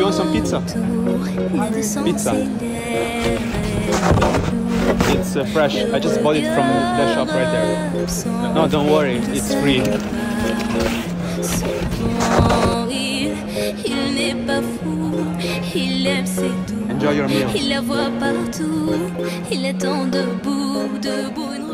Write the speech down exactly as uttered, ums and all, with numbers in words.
want some pizza? Pizza. It's uh, fresh. I just bought it from the shop right there. No, don't worry, it's free. Enjoy your meal. Il la voit partout, il attend debout, debout.